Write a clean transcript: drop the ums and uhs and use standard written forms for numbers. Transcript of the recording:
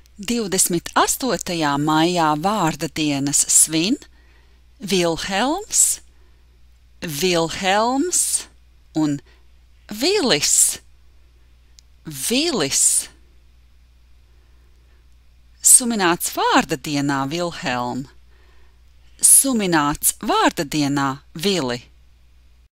28. maijā vārda dienas svin Vilhelms, Vilhelms un Vilis. Vilis. Sumināts vārda dienā Vilhelm. Sumināts vārda dienā Vili.